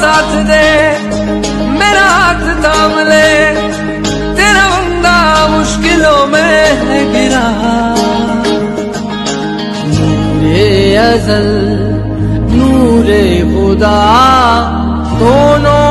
साथ दे, मेरा हाथ थाम ले, तेरा बंदा मुश्किलों में है गिरा। नूरे अज़ल नूरे खुदा दोनों